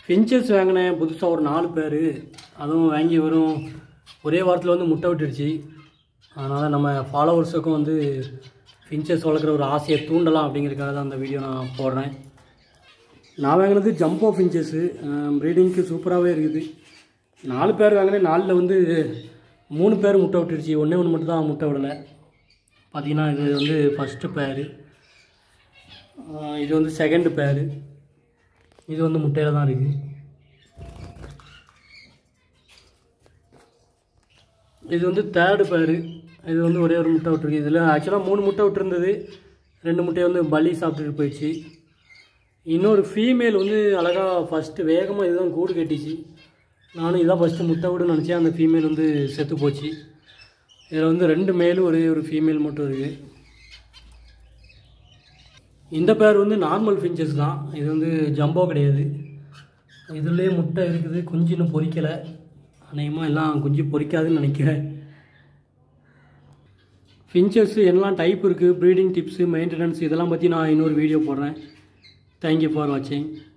Finches வாங்கினேன் புதுசாக ஒரு 4 பேர். அதுவும் வாங்கி வரும் ஒரே வாரத்தில் வந்து முட்டை விட்டுடுச்சு. அதனால் நம்ம ஃபாலோவர்ஸுக்கும் வந்து ஃபின்ச்சஸ் வளர்க்குற ஒரு ஆசையை தூண்டலாம் அப்படிங்கிறதுக்காக தான் அந்த வீடியோ நான் போடுறேன். நான் வாங்கினது ஜம்போ ஃபின்ச்சஸ்ஸு. ப்ரீடிங்க்கு சூப்பராகவே இருக்குது. 4 பேர் வாங்கினேன். 4ல் வந்து 3 பேர் முட்டை விட்டுடுச்சு. ஒன்று மட்டும் தான் முட்டை விடலை. பார்த்திங்கன்னா இது வந்து ஃபஸ்ட்டு பேரு, இது வந்து செகண்டு பேரு, இது வந்து முட்டையில் தான் இருக்குது. இது வந்து தேர்டு பேரு. இது வந்து ஒரே ஒரு முட்டை விட்டுருக்கு. இதில் ஆக்சுவலாக 3 முட்டை விட்டுருந்தது. 2 முட்டையை வந்து பலி சாப்பிட்டுட்டு போயிடுச்சு. இன்னொரு ஃபீமேல் வந்து அழகாக ஃபஸ்ட்டு வேகமாக இதுதான் கூடு கட்டிச்சு. நானும் இதான் ஃபஸ்ட்டு முட்டை விடுன்னு நினச்சேன். அந்த ஃபீமேல் வந்து செத்து போச்சு. இதில் வந்து 2 மேலும் ஒரே ஒரு ஃபீமேல் மட்டும் இருக்குது. இந்த பேர் வந்து நார்மல் ஃபின்ச்சஸ் தான். இது வந்து ஜம்போ கிடையாது. இதுலேயே முட்டை இருக்குது. குஞ்சு இன்னும் பொரிக்கலை. அநேகமாக எல்லாம் குஞ்சு பொரிக்காதுன்னு நினைக்கிறேன். ஃபின்ச்சஸ் என்னெல்லாம் டைப் இருக்குது, ப்ரீடிங் டிப்ஸு, மெயின்டெனன்ஸ் இதெல்லாம் பற்றி நான் இன்னொரு வீடியோ போடுறேன். தேங்க்யூ ஃபார் வாட்சிங்.